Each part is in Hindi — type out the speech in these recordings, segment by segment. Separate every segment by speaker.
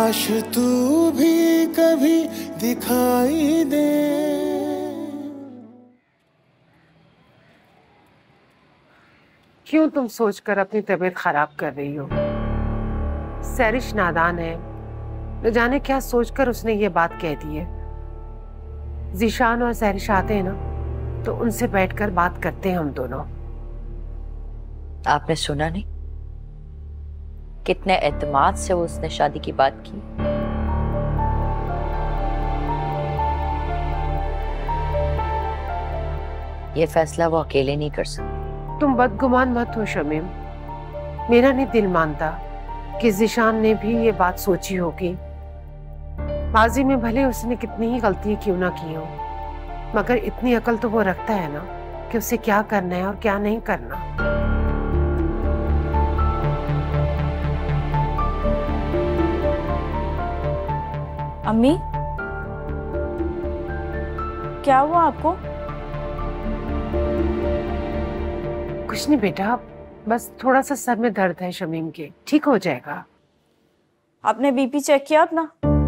Speaker 1: काश तू भी कभी दिखाई दे।
Speaker 2: क्यों तुम सोचकर अपनी तबीयत खराब कर रही हो? सैरिश नादान है, न जाने क्या सोचकर उसने ये बात कह दी है। ज़ीशान और सैरिश आते हैं ना, तो उनसे बैठकर बात करते हैं हम दोनों।
Speaker 3: आपने सुना नहीं कितने एतमाद से वो उसने शादी की बात की। ये फैसला वो अकेले नहीं कर सकती।
Speaker 2: तुम बदगुमान मत हो शमीम। मेरा नहीं दिल मानता कि ज़ीशान ने भी ये बात सोची होगी। माजी में भले उसने कितनी ही गलती क्यों ना की हो, मगर इतनी अकल तो वो रखता है ना कि उसे क्या करना है और क्या नहीं करना।
Speaker 4: अम्मी, क्या हुआ आपको?
Speaker 2: कुछ नहीं बेटा, बस थोड़ा सा सर में दर्द है शमीम के, ठीक हो जाएगा।
Speaker 4: आपने बीपी चेक किया अपना?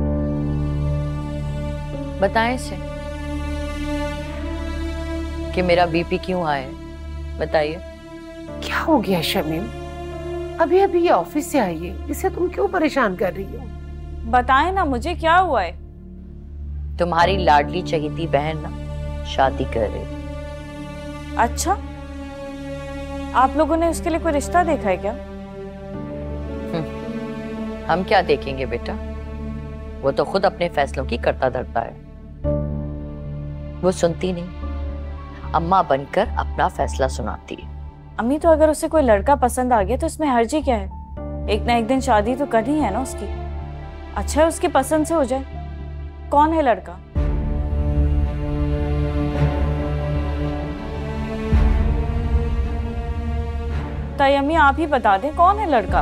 Speaker 3: बताएं इसे कि मेरा बीपी क्यों आया, बताइए।
Speaker 2: क्या हो गया शमीम? अभी अभी ये ऑफिस से आई है, इसे तुम क्यों परेशान कर रही हो?
Speaker 4: बताएं ना मुझे, क्या हुआ है?
Speaker 3: तुम्हारी लाडली चहेती बहन ना शादी कर रही।
Speaker 4: अच्छा, आप लोगों ने उसके लिए कोई रिश्ता देखा है क्या?
Speaker 3: हम क्या देखेंगे बेटा, वो तो खुद अपने फैसलों की करता धरता है। वो सुनती नहीं, अम्मा बनकर अपना फैसला सुनाती है।
Speaker 4: अम्मी, तो अगर उसे कोई लड़का पसंद आ गया तो इसमें हर्जी क्या है? एक ना एक दिन शादी तो करनी है ना उसकी। अच्छा है उसकी पसंद से हो जाए। कौन है लड़का? ताई अम्मी, आप ही बता दें कौन है लड़का।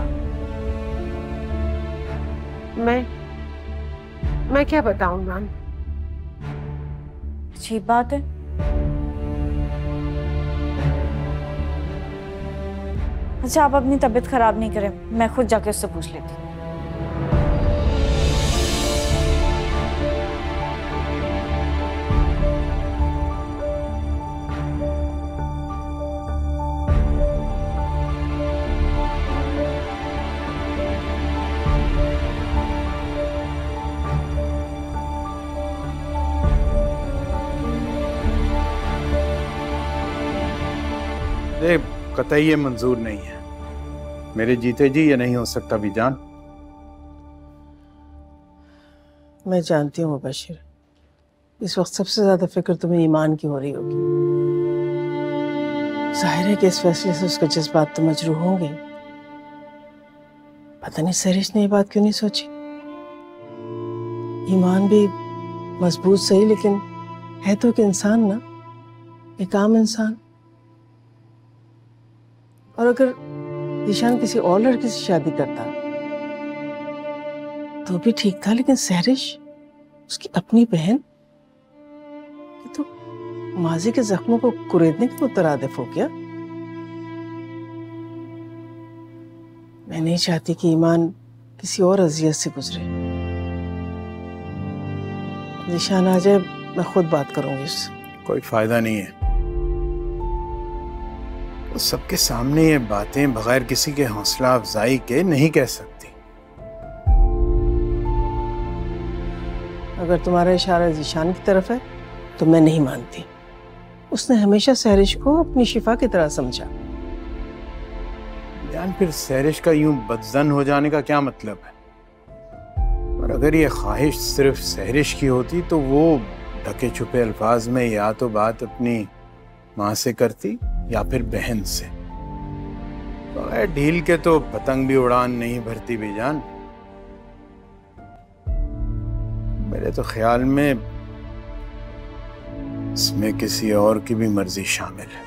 Speaker 2: मैं क्या बताऊं मैम?
Speaker 4: अच्छी बात है। अच्छा, आप अपनी तबीयत खराब नहीं करें, मैं खुद जाके उससे पूछ लेती हूँ।
Speaker 1: कतई ये मंजूर नहीं है। मेरे जीते जी ये नहीं हो सकता बीजान।
Speaker 5: मैं जानती हूँ मुबशिर, इस वक्त सबसे ज्यादा फिक्र तुम्हें ईमान की हो रही होगी। जाहिर है कि इस फैसले से उसके जज्बात तो मजरूह होंगे। पता नहीं सैरिश ने ये बात क्यों नहीं सोची। ईमान भी मजबूत सही, लेकिन है तो एक इंसान ना, एक आम इंसान। और अगर ज़ीशान किसी और लड़के से शादी करता तो भी ठीक था, लेकिन सैरिश उसकी अपनी बहन, ये तो माजी के जख्मों को कुरेदने के मुतरादिफ हो गया। मैं नहीं चाहती कि ईमान किसी और अजियत से गुजरे। ज़ीशान आ जाए, मैं खुद बात करूंगी उससे।
Speaker 1: कोई फायदा नहीं है, तो सबके सामने ये बातें बगैर किसी के हौसला अफजाई के नहीं कह सकती।
Speaker 5: अगर तुम्हारा इशारा ज़ीशान की तरफ है तो मैं नहीं मानती। उसने हमेशा सैरिश को अपनी शिफा की तरह समझा।
Speaker 1: जान, फिर सैरिश का यूं बदजन हो जाने का क्या मतलब है? और अगर ये ख्वाहिश सिर्फ सैरिश की होती तो वो ढके छुपे अल्फाज में या तो बात अपनी माँ से करती या फिर बहन से। बगैर ढील के तो पतंग भी उड़ान नहीं भरती बेजान। मेरे तो ख्याल में इसमें किसी और की भी मर्जी शामिल है।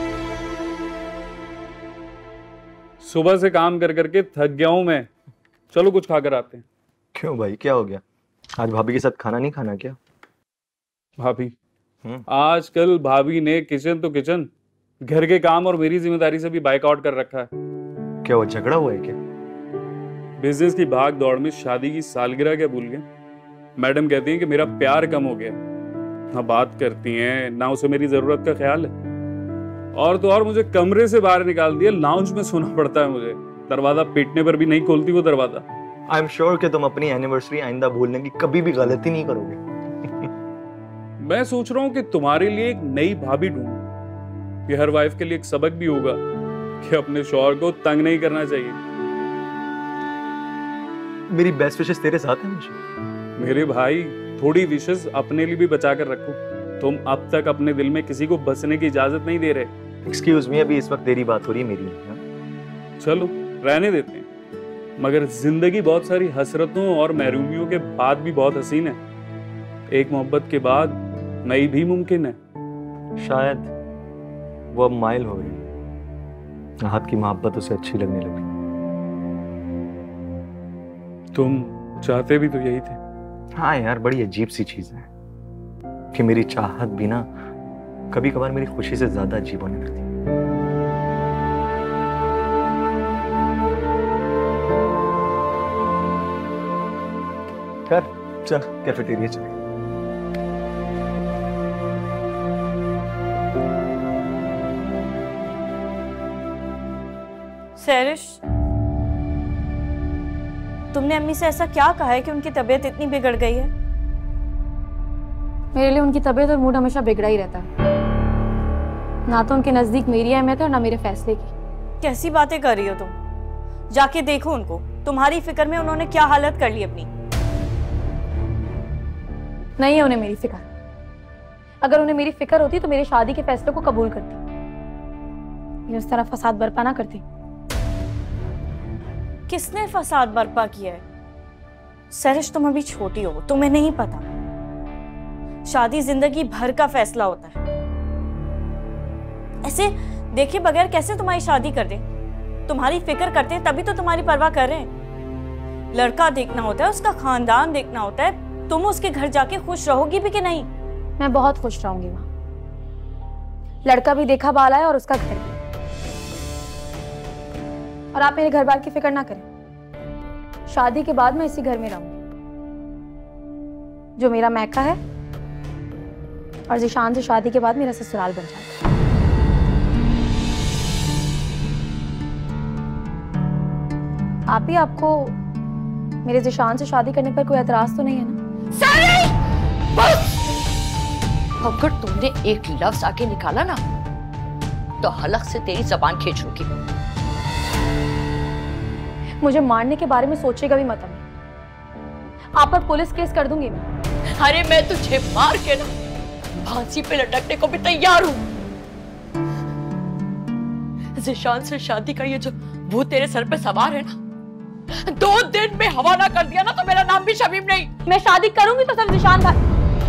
Speaker 6: सुबह से काम कर करके थक गया हूं मैं। चलो कुछ खाकर आते हैं।
Speaker 7: क्यों भाई, क्या हो गया? आज भाभी के साथ खाना नहीं खाना क्या?
Speaker 6: भाभी, आजकल भाभी ने किचन तो किचन, घर के काम और मेरी जिम्मेदारी से भी बाइकआउट कर रखा है।
Speaker 7: क्या वो झगड़ा हुआ है क्या?
Speaker 6: बिजनेस की भाग दौड़ में शादी की सालगिरह क्या भूल गए। मैडम कहती हैं कि मेरा प्यार कम हो गया, ना बात करती हैं ना उसे मेरी जरूरत का ख्याल है। और तो और मुझे कमरे से बाहर निकाल दिया, लाउंज में सोना पड़ता है मुझे। दरवाजा पीटने पर भी नहीं खोलती वो दरवाजा।
Speaker 7: आई एम श्योर कि तुम अपनी एनिवर्सरी आइंदा भूलने की कभी भी गलती नहीं करोगे।
Speaker 6: मैं सोच रहा हूँ कि तुम्हारे लिए एक नई भाभी ढूंढूं। ये हर वाइफ के लिए एक सबक भी होगा कि अपने शौहर को तंग नहीं करना चाहिए।
Speaker 7: मेरी बेस्ट विशेस तेरे साथ है हमेशा।
Speaker 6: मेरे भाई, थोड़ी विशेस अपने लिए भी बचा कर रखो। तुम अब तक अपने दिल में किसी को बसने की इजाजत नहीं दे रहे।
Speaker 7: एक्सक्यूज मी, अभी इस वक्त तेरी बात हो रही है, मेरी नहीं।
Speaker 6: चलो रहने देते हैं, मगर जिंदगी बहुत सारी हसरतों और महरूमियों के बाद भी बहुत हसीन है। एक मोहब्बत के बाद नई भी मुमकिन है।
Speaker 7: शायद वो अब माइल हो गई, हाथ की मोहब्बत उसे अच्छी लगने लगी।
Speaker 6: तुम चाहते भी तो यही थे।
Speaker 7: हाँ यार, बड़ी अजीब सी चीज है कि मेरी चाहत भी ना कभी कभार मेरी खुशी से ज्यादा अजीब होने लगती है। चल कैफेटेरिया चले।
Speaker 4: सैरिश, तुमने अम्मी से ऐसा क्या कहा है कि उनकी तबीयत इतनी बिगड़ गई है?
Speaker 8: मेरे लिए उनकी तबीयत और मूड हमेशा बिगड़ा ही रहता है। ना तो उनके नजदीक मेरी अहमियत है और ना मेरे फैसले की।
Speaker 4: कैसी बातें कर रही हो तुम? जाके देखो उनको, तुम्हारी फिक्र में उन्होंने क्या हालत कर ली अपनी।
Speaker 8: नहीं है उन्हें मेरी फिक्र। अगर उन्हें मेरी फिक्र होती तो मेरी शादी के फैसले को कबूल करती, ये उस तरह फसाद बर्पा ना करती।
Speaker 4: किसने फसाद बर्पा किया है? सैरिश, तुम अभी छोटी हो, तुम्हें नहीं पता। शादी जिंदगी भर का फैसला होता है। ऐसे देखे बगैर कैसे तुम्हारी शादी कर दे? तुम्हारी फिक्र करते हैं तभी तो तुम्हारी परवाह कर रहे हैं। लड़का देखना होता है, उसका खानदान देखना होता है। तुम उसके घर जाके खुश रहोगी भी कि नहीं?
Speaker 8: मैं बहुत खुश रहूंगी वहां। लड़का भी देखा बाला है और उसका घर भी। और आप मेरे घर बार की फिक्र ना करें। शादी के बाद मैं इसी घर में रहूंगी जो मेरा मैका है, और जिशान से शादी के बाद मेरा ससुराल बन जाएगा। आप ही, आपको मेरे जिशान से शादी करने पर कोई एतराज तो नहीं है ना?
Speaker 3: अगर तुमने एक लफ्ज आके निकाला ना तो हलक से तेरी जबान खींच लूंगी।
Speaker 8: मुझे मारने के बारे में सोचेगा भी मत अम्मी। आप पर पुलिस केस कर दूंगी मैं।
Speaker 3: अरे मैं तुझे मार के ना फांसी पे लटकने को भी तैयार हूं। जिशान से शादी का ये जो भूत तेरे सर पे सवार है ना, 2 दिन में हवा ना कर दिया ना तो मेरा नाम भी शमीम नहीं।
Speaker 8: मैं शादी करूंगी तो सिर्फ जिशान भाई,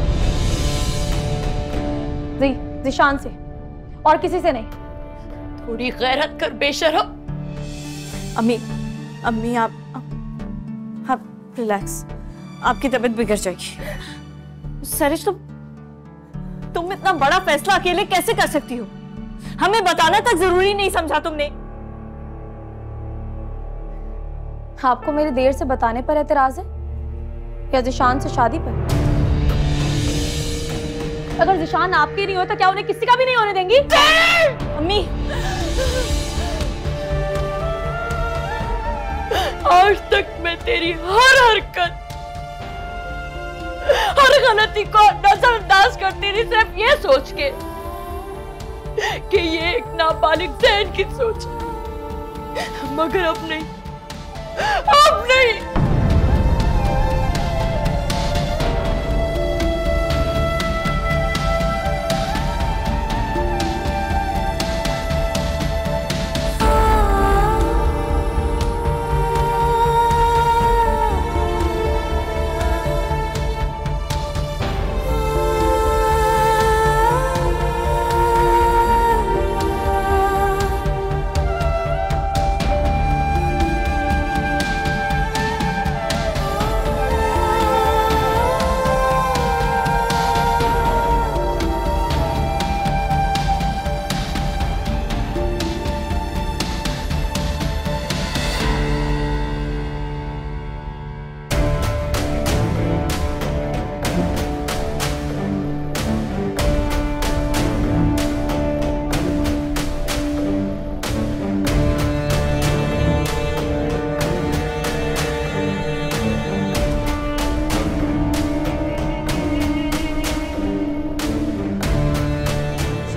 Speaker 8: जिशान से, और किसी से नहीं।
Speaker 3: थोड़ी गैरत कर बेशरम।
Speaker 4: अम्मी, अम्मी आप रिलैक्स, आपकी तबीयत बिगड़ जाएगी। सरिश, तुम इतना बड़ा फैसला अकेले कैसे कर सकती हो? हमें बताना तक जरूरी नहीं समझा तुमने।
Speaker 8: आपको मेरे देर से बताने पर एतराज है या जिशान से शादी पर? अगर जिशान आपकी नहीं हो तो क्या उन्हें किसी का भी नहीं होने देंगी?
Speaker 4: अम्मी,
Speaker 3: आज तक मैं तेरी हर हरकत, हर गलती को नजरअंदाज करती रही, सिर्फ ये सोच के कि ये एक नाबालिग ज़हन की सोच है। मगर अब नहीं, अब नहीं।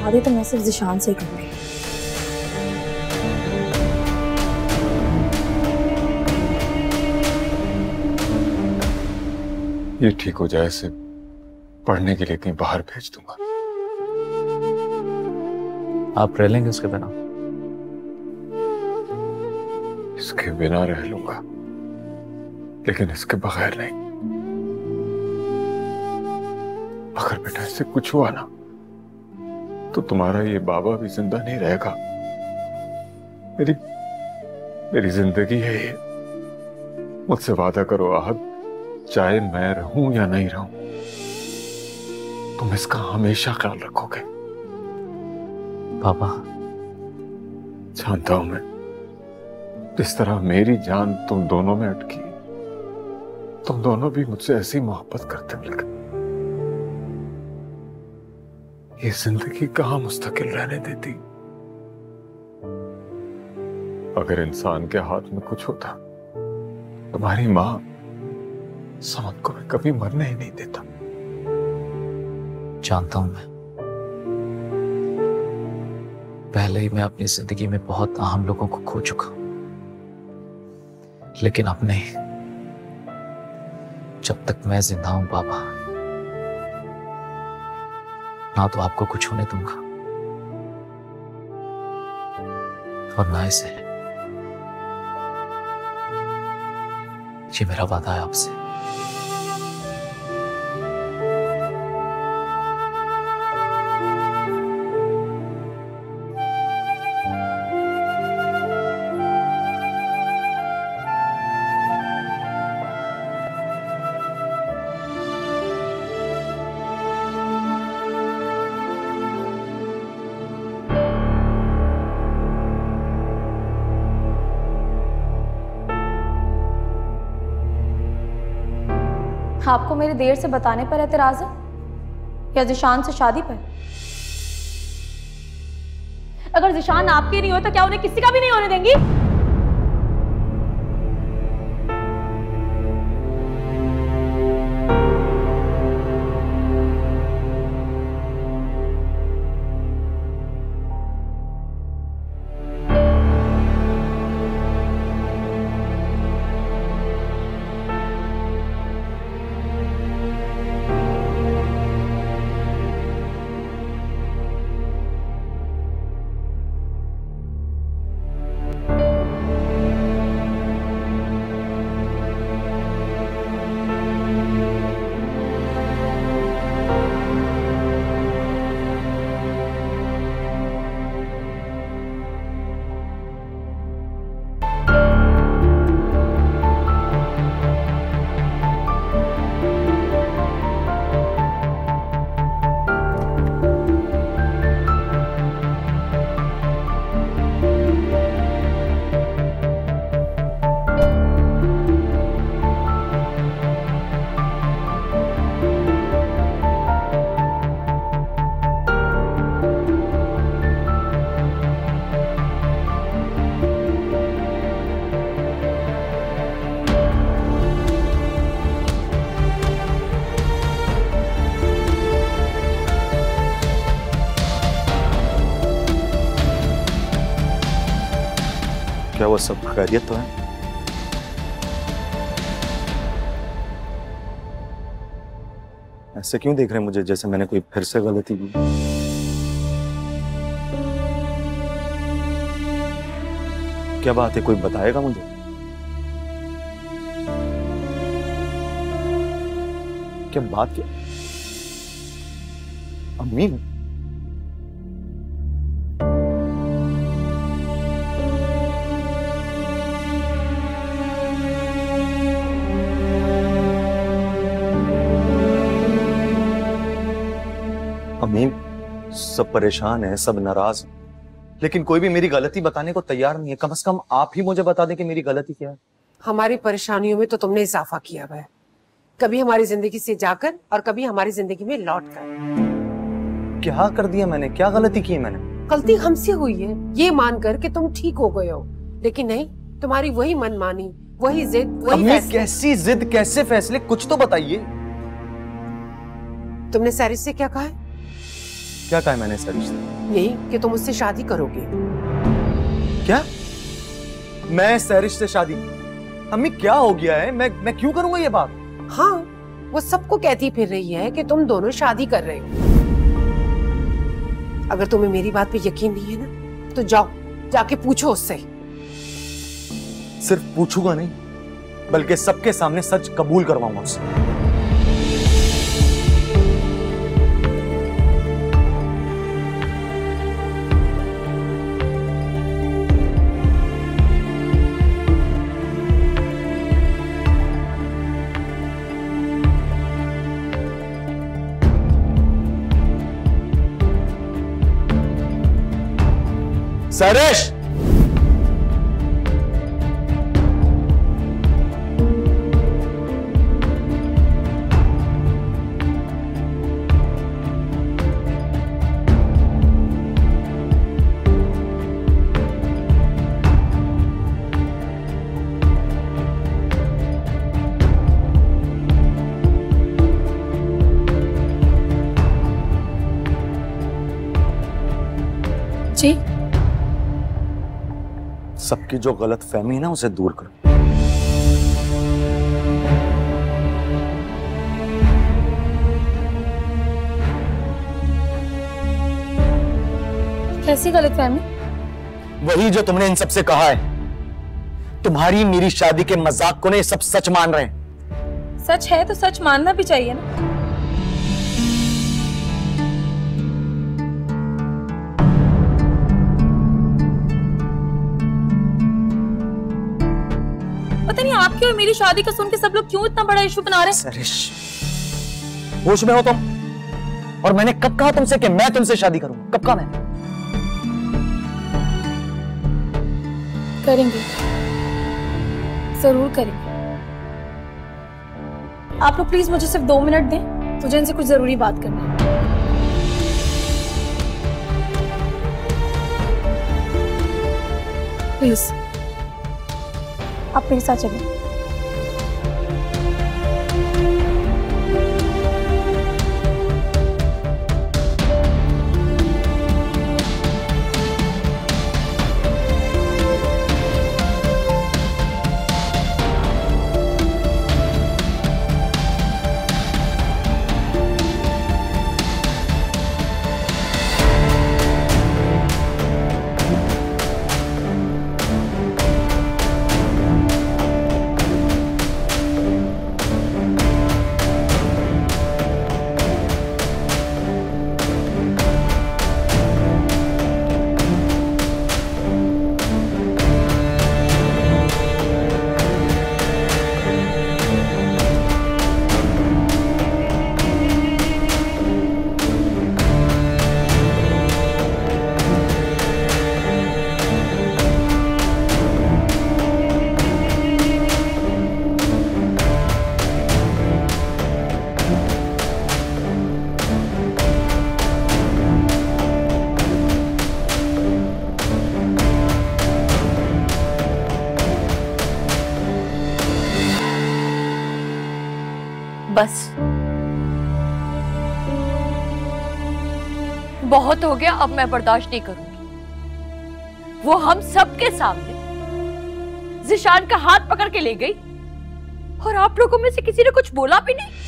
Speaker 8: शादी तो मैं सिर्फ ज़िशान से ही करूंगी।
Speaker 9: ये ठीक हो जाए, इसे पढ़ने के लिए कहीं बाहर भेज दूंगा।
Speaker 7: आप रह लेंगे उसके बिना?
Speaker 9: इसके बिना रह लूंगा, लेकिन इसके बगैर नहीं। अगर बेटा इससे कुछ हुआ ना, तो तुम्हारा ये बाबा भी जिंदा नहीं रहेगा। मेरी जिंदगी है ये। मुझसे वादा करो आहद, चाहे मैं रहूं या नहीं रहूं, तुम इसका हमेशा ख्याल रखोगे।
Speaker 7: पापा,
Speaker 9: जानता हूं मैं, जिस तरह मेरी जान तुम दोनों में अटकी, तुम दोनों भी मुझसे ऐसी मोहब्बत करते हो, लेकिन ये जिंदगी कहां मुस्तकिल रहने देती। अगर इंसान के हाथ में कुछ होता, तुम्हारी मां समद को मैं कभी मरने ही नहीं देता।
Speaker 7: जानता हूं मैं, पहले ही मैं अपनी जिंदगी में बहुत अहम लोगों को खो चुका हूं, लेकिन अब नहीं। जब तक मैं जिंदा हूं बाबा, ना तो आपको कुछ होने दूंगा और ना इसे। ये मेरा वादा है आपसे।
Speaker 8: आपको मेरे देर से बताने पर एतराज है या ज़िशान से शादी पर? अगर ज़िशान आपके नहीं हो तो क्या उन्हें किसी का भी नहीं होने देंगी?
Speaker 7: क्या वो सब खैरियत तो है? ऐसे क्यों देख रहे हैं मुझे जैसे मैंने कोई फिर से गलती की? क्या बात है, कोई बताएगा मुझे? क्या बात? क्या अम्मी? अमीन, सब परेशान है, सब नाराज है, लेकिन कोई भी मेरी गलती बताने को तैयार नहीं है। कम से कम आप ही मुझे बता दें कि मेरी गलती क्या है।
Speaker 2: हमारी परेशानियों में तो तुमने इजाफा किया हुआ है, कभी हमारी जिंदगी से जाकर और कभी हमारी जिंदगी में लौट कर।
Speaker 7: क्या कर दिया मैंने? क्या गलती की है मैंने?
Speaker 2: गलती हमसे हुई है ये मानकर कि तुम ठीक हो गए हो, लेकिन नहीं, तुम्हारी वही मनमानी, वही जिद, वही फैसले।
Speaker 7: कैसी जिद, कैसे फैसले, कुछ तो बताइए।
Speaker 2: तुमने सैरिश से क्या कहा है?
Speaker 7: क्या कहा है मैंने सरिश से?
Speaker 2: यही कि तुम उससे शादी करोगे।
Speaker 7: क्या? मैं सरिश से शादी? अम्मी क्या हो गया है? मैं क्यों करूंगा ये बात?
Speaker 2: हाँ, वो सबको कहती फिर रही है कि तुम दोनों शादी कर रहे हो। अगर तुम्हें मेरी बात पे यकीन नहीं है ना, तो जाओ जाके पूछो उससे।
Speaker 7: सिर्फ पूछूंगा नहीं, बल्कि सबके सामने सच कबूल करवाऊंगा उससे। सरिश!
Speaker 8: जी
Speaker 7: सबकी जो गलत फहमी है ना, उसे दूर करो।
Speaker 8: कैसी गलतफहमी?
Speaker 7: वही जो तुमने इन सबसे कहा है। तुम्हारी मेरी शादी के मजाक को ने सब सच मान रहे हैं।
Speaker 8: सच है तो सच मानना भी चाहिए ना। पता नहीं आपकी और मेरी शादी का सुन के सब लोग क्यों इतना बड़ा इशू बना रहे हैं।
Speaker 7: सरिश, होश में हो तुम? और मैंने कब कहा तुमसे कि मैं तुमसे शादी करूंगा? कब कहा मैंने?
Speaker 8: करेंगे, जरूर करेंगे। आप लोग प्लीज मुझे सिर्फ 2 मिनट दें, मुझे इनसे कुछ जरूरी बात करनी है। प्लीज आप मेरे साथ चलिए।
Speaker 3: बस बहुत हो गया, अब मैं बर्दाश्त नहीं करूंगी। वो हम सबके सामने ज़िशान का हाथ पकड़ के ले गई और आप लोगों में से किसी ने कुछ बोला भी नहीं।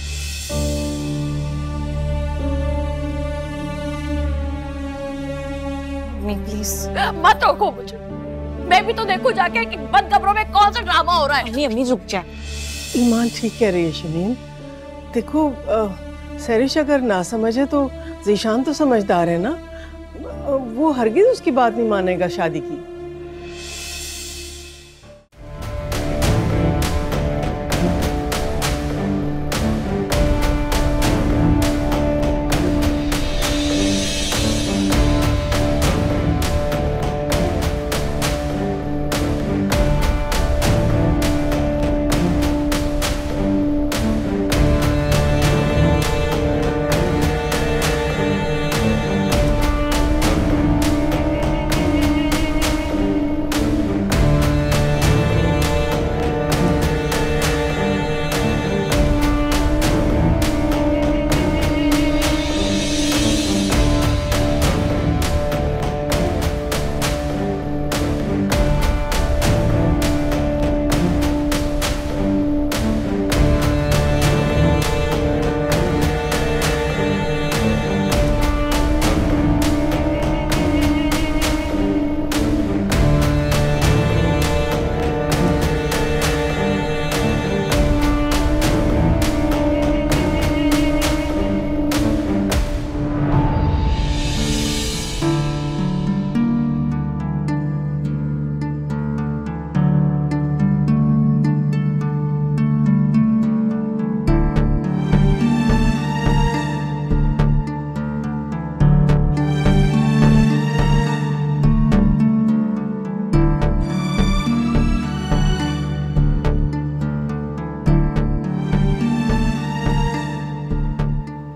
Speaker 4: प्लीज
Speaker 3: मत रोको मुझे, मैं भी तो देखूं जाके कि बंद कमरों में कौन सा ड्रामा हो रहा है।
Speaker 4: अम्मी अम्मी रुक जाए।
Speaker 5: ईमान ठीक कह रही है शमीन। देखो सरिश अगर ना समझे तो ज़ीशान तो समझदार है ना, वो हरगिज उसकी बात नहीं मानेगा शादी की।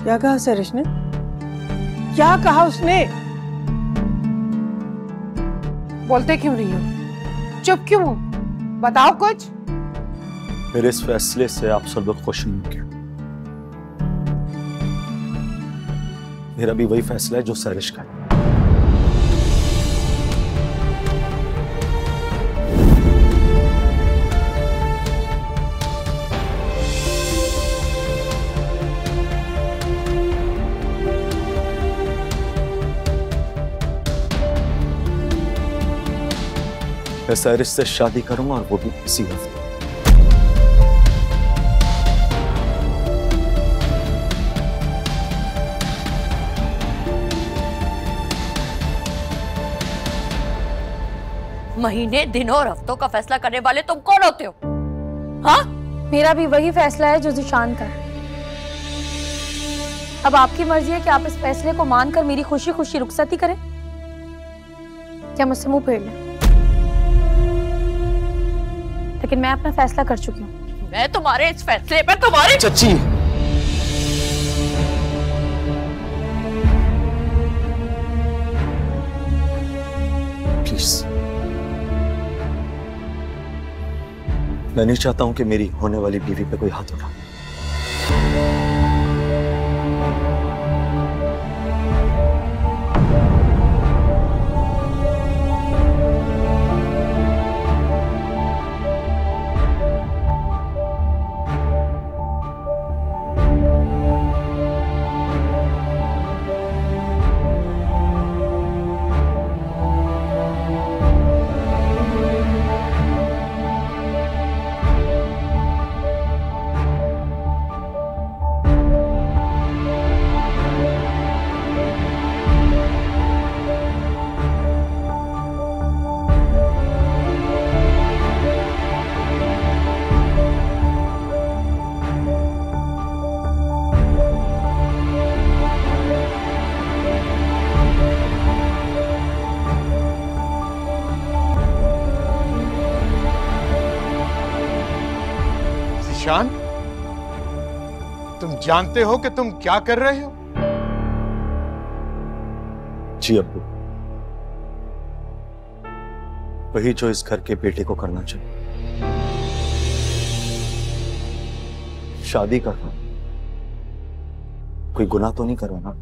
Speaker 5: क्या कहा सैरिश ने? क्या कहा उसने?
Speaker 2: बोलते क्यों नहीं हो? चुप क्यों हो? बताओ कुछ।
Speaker 7: मेरे इस फैसले से आप सब लोग खुश नहीं होंगे। मेरा भी वही फैसला है जो सैरिश का है। मैं सैरिश से शादी करूंगा और वो भी इसी हफ्ते।
Speaker 3: महीने, दिनों और हफ्तों का फैसला करने वाले तुम कौन होते हो? हाँ?
Speaker 8: मेरा भी वही फैसला है जो ज़ीशान का। अब आपकी मर्जी है कि आप इस फैसले को मानकर मेरी खुशी खुशी रुखसती करें या मुझसे मुंह फेर लें। लेकिन मैं अपना फैसला कर चुकी हूँ।
Speaker 3: मैं तुम्हारे इस फैसले पे तुम्हारी
Speaker 7: चच्ची, प्लीज, मैं नहीं चाहता हूं कि मेरी होने वाली बीवी पे कोई हाथ उठा।
Speaker 1: ईशान, तुम जानते हो कि तुम क्या कर रहे हो?
Speaker 7: जी अब्बू, वही जो इस घर के बेटे को करना चाहिए। शादी करना कोई गुनाह तो नहीं करवाना।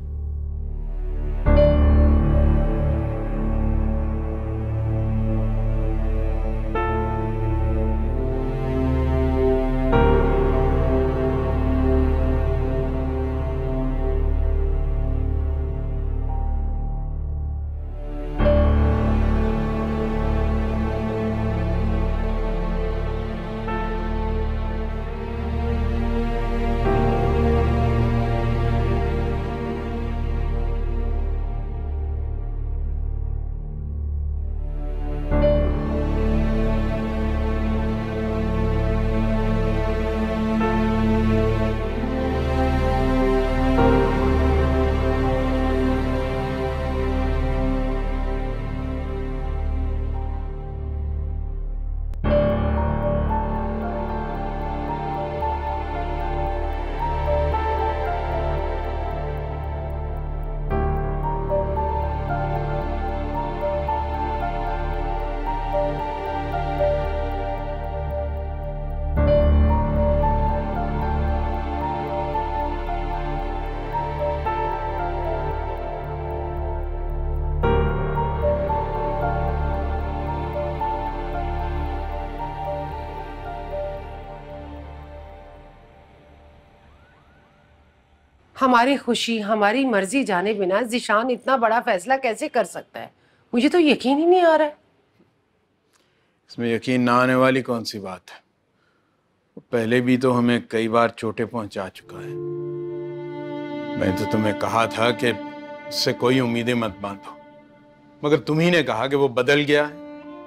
Speaker 2: हमारी खुशी, हमारी मर्जी जाने बिना ज़ीशान इतना बड़ा फैसला कैसे कर सकता है? मुझे तो यकीन ही नहीं आ रहा है।
Speaker 1: इसमें यकीन ना आने वाली कौन सी बात है? पहले भी तो हमें कई बार चोटें पहुंचा चुका है। मैं तो तुम्हें कहा था कि उससे कोई उम्मीदें मत बांधो, मगर तुम ही ने कहा कि वो बदल गया है।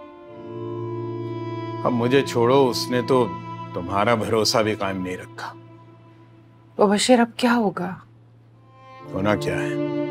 Speaker 1: अब मुझे छोड़ो, उसने तो तुम्हारा भरोसा भी कायम नहीं रखा।
Speaker 2: मुबश्शिर, अब क्या होगा?
Speaker 1: होना क्या है?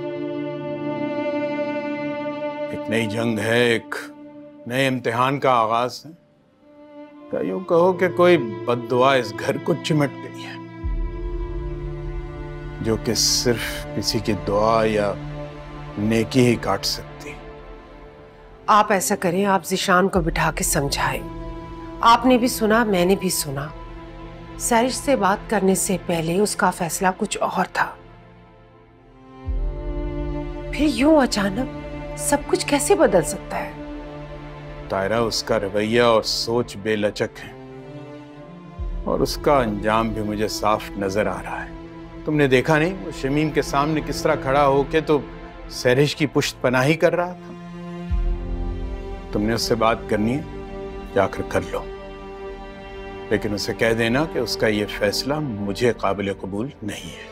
Speaker 1: एक नई जंग है, एक नए इम्तिहान का आगाज है। यूं कहो कि कोई बद्दुआ इस घर को चिमट गई है। जो कि सिर्फ किसी की दुआ या नेकी ही काट सकती।
Speaker 2: आप ऐसा करें, आप ज़ीशान को बिठा के समझाएं। आपने भी सुना, मैंने भी सुना। सैरिश से बात करने से पहले उसका फैसला कुछ और था, फिर यूं अचानक सब कुछ कैसे बदल सकता है?
Speaker 1: तायरा, उसका रवैया और सोच बेलचक है और उसका अंजाम भी मुझे साफ नजर आ रहा है। तुमने देखा नहीं वो शमीम के सामने किस तरह खड़ा होके तो सैरिश की पुष्ट पनाही कर रहा था। तुमने उससे बात करनी है, जाकर कर लो, लेकिन उसे कह देना कि उसका ये फैसला मुझे काबिल कबूल नहीं है।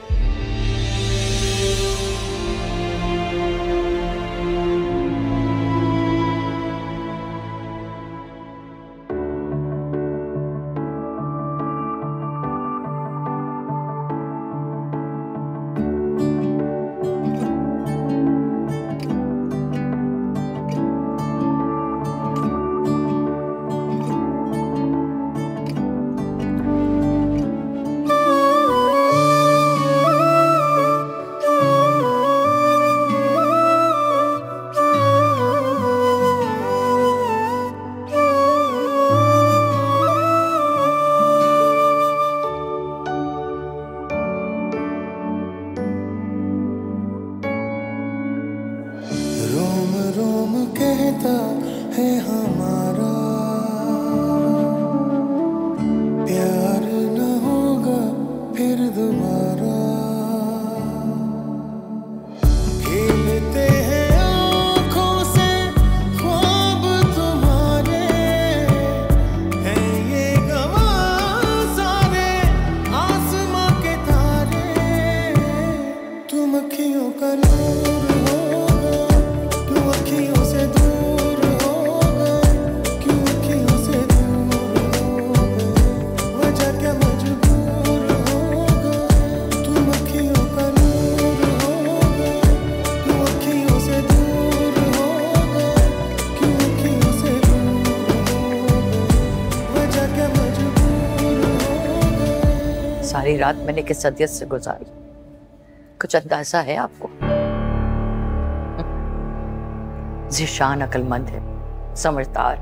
Speaker 10: सारी रात मैंने किस अदियत से गुजारी, कुछ अंदाजा है आपको? ज़ीशान अक्लमंद है, समझदार।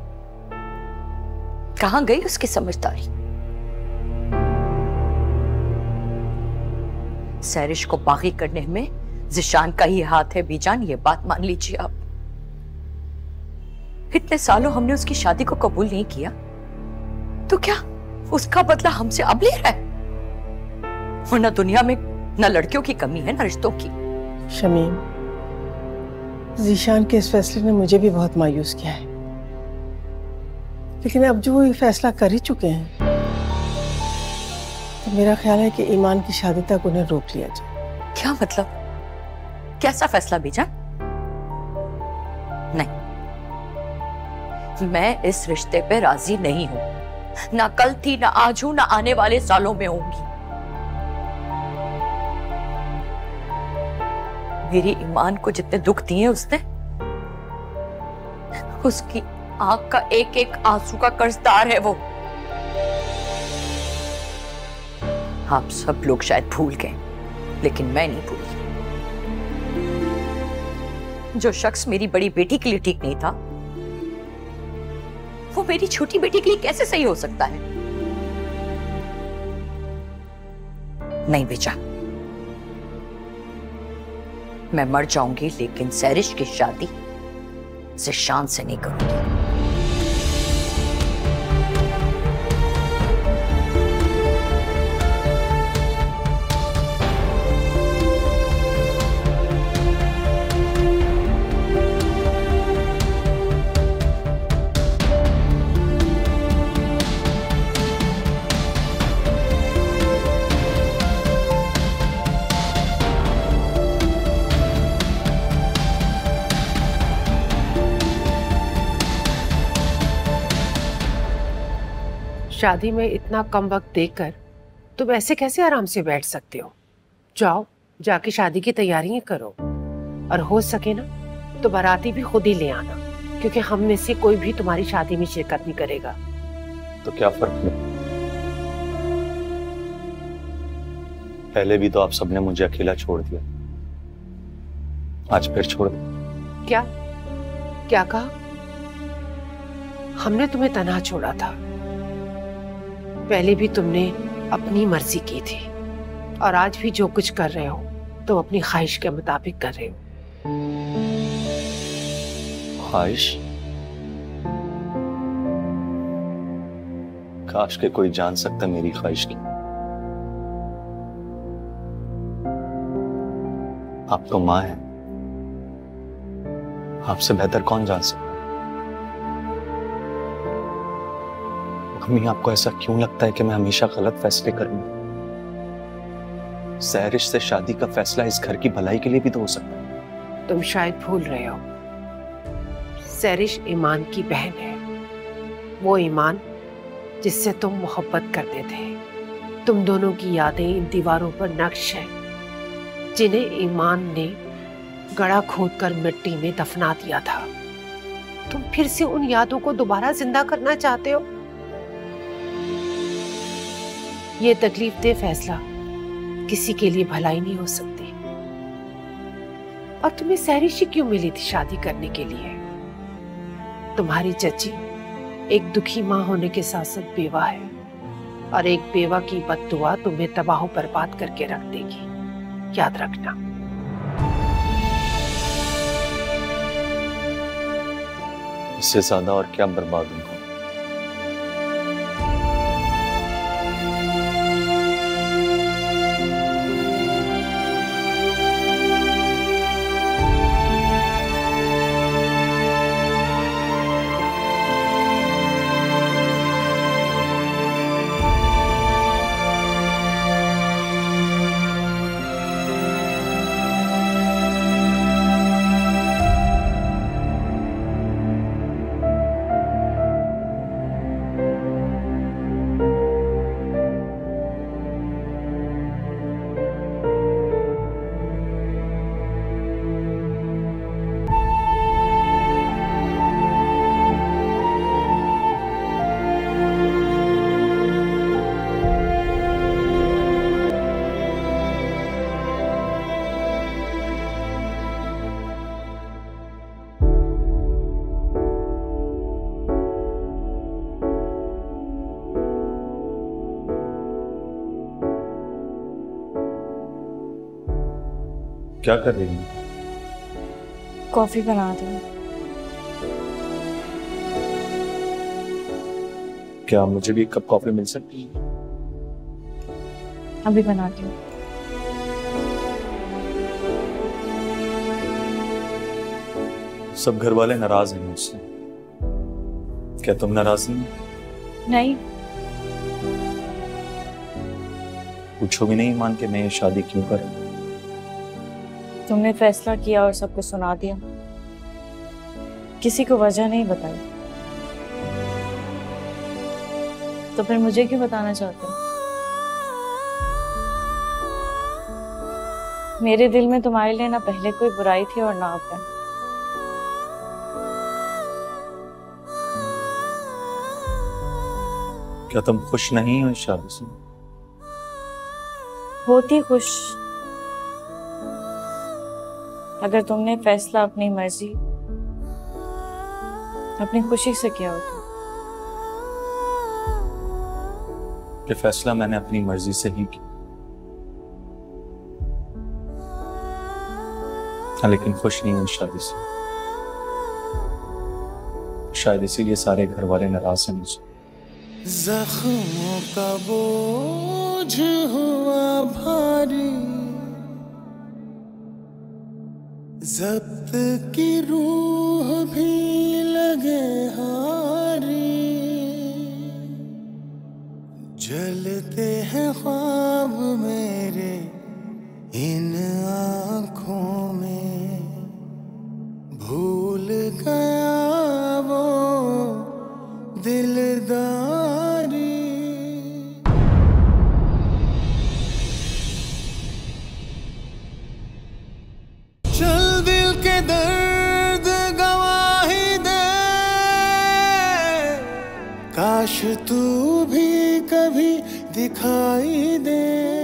Speaker 10: कहां गई उसकी समझदारी? सैरिश को बागी करने में ज़ीशान का ही हाथ है बीजान, ये बात मान लीजिए आप। इतने सालों हमने उसकी शादी को कबूल नहीं किया, तो क्या उसका बदला हमसे अब ले रहा है? वरना दुनिया में न लड़कियों की कमी है न रिश्तों की।
Speaker 5: शमीम, ज़ीशान के इस फैसले ने मुझे भी बहुत मायूस किया है, लेकिन अब जो वो ये फैसला कर ही चुके हैं तो मेरा ख्याल है कि ईमान की शादी तक उन्हें रोक लिया जाए।
Speaker 10: क्या मतलब? कैसा फैसला बीजान? नहीं, मैं इस रिश्ते पे राजी नहीं हूं। ना कल थी, ना आज हूं, ना आने वाले सालों में होंगी। मेरी ईमान को जितने दुख दिए उसने, उसकी आंख का एक एक आंसू का कर्जदार है वो। आप सब लोग शायद भूल गए, लेकिन मैं नहीं भूली। जो शख्स मेरी बड़ी बेटी के लिए ठीक नहीं था, वो मेरी छोटी बेटी के लिए कैसे सही हो सकता है? नहीं बेचा, मैं मर जाऊंगी लेकिन सैरिश की शादी ज़ीशान से नहीं करूंगी।
Speaker 2: शादी में इतना कम वक्त देकर तुम ऐसे कैसे आराम से बैठ सकते हो? जाओ, जाके शादी की तैयारियां करो, और हो सके ना तो बाराती भी खुद ही ले आना, क्योंकि हम में से कोई भी तुम्हारी शादी में शिरकत नहीं करेगा।
Speaker 7: तो क्या फर्क है? पहले भी तो आप सबने मुझे अकेला छोड़ दिया, आज फिर छोड़ दिया।
Speaker 2: क्या क्या कहा? हमने तुम्हें तन्हा छोड़ा था। पहले भी तुमने अपनी मर्जी की थी और आज भी जो कुछ कर रहे हो तुम अपनी ख्वाहिश के मुताबिक कर रहे हो।
Speaker 7: ख्वाहिश? काश के कोई जान सकता मेरी ख्वाहिश की। आप तो मां हैं, आपसे बेहतर कौन जान सकता? मम्मी, आपको ऐसा क्यों लगता है कि मैं हमेशा गलत फैसले करूंगा? सहरिश से शादी का फैसला इस घर की भलाई के लिए भी तो हो सकता है।
Speaker 2: तुम शायद भूल रहे हो, सहरिश ईमान की बहन है। वो ईमान जिससे तुम मोहब्बत करते थे। तुम दोनों की यादें इन दीवारों पर नक्श हैं, जिन्हें ईमान ने गड़ा खोदकर मिट्टी में दफना दिया था। तुम फिर से उन यादों को दोबारा जिंदा करना चाहते हो। ये तकलीफ-दे फैसला किसी के लिए भलाई नहीं हो सकती। और तुम्हें सहरिश क्यों मिली थी शादी करने के लिए? तुम्हारी चची एक दुखी मां होने के साथ साथ बेवा है, और एक बेवा की बद्दुआ तुम्हें तबाह बर्बाद करके रख देगी, याद रखना।
Speaker 7: इससे ज्यादा और क्या बर्बाद होगा? क्या कर रही हूँ?
Speaker 4: कॉफी बना दो।
Speaker 7: क्या मुझे भी एक कप कॉफी मिल सकती है?
Speaker 4: अभी बनाती हूँ।
Speaker 7: सब घर वाले नाराज हैं मुझसे, क्या तुम नाराज नहीं?
Speaker 4: नहीं।
Speaker 7: पूछो भी नहीं मान के मैं ये शादी क्यों कर रही हूँ?
Speaker 4: तुमने फैसला किया और सबको सुना दिया, किसी को वजह नहीं बताई, तो फिर मुझे क्यों बताना चाहते हो? मेरे दिल में तुम्हारे लिए ना पहले कोई बुराई थी और ना अब है।
Speaker 7: क्या तुम खुश नहीं हो इस शादी से?
Speaker 4: होती खुश अगर तुमने फैसला अपनी मर्जी, अपनी खुशी से किया होता।
Speaker 7: ये फैसला मैंने अपनी मर्जी से ही किया, लेकिन खुश नहीं हूं इस शादी से। शायद इसीलिए सारे घर वाले नाराज हैं मुझसे।
Speaker 11: जख्मों का बोझ हुआ भारी, जब्त की रूह भी लगे हारी, जलते हैं ख्वाब मेरे इन आँखों में, भूल गया वो दिलदारी। चल दिल के दर्द गवाही दे, काश तू भी कभी दिखाई दे।